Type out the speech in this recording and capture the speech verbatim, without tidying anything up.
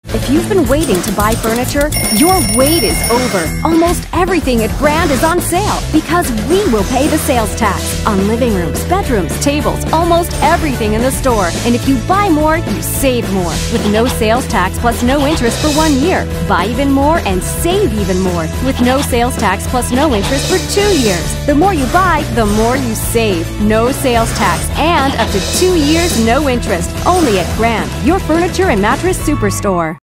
If you've been waiting to buy furniture, your wait is over. Almost everything at Grand is on sale because we will pay the sales tax on living rooms, bedrooms, tables, almost everything in the store. And if you buy more, you save more with no sales tax plus no interest for one year. Buy even more and save even more with no sales tax plus no interest for two years. The more you buy, the more you save. No sales tax and up to two years no interest. Only at Grand, your furniture and mattress superstore.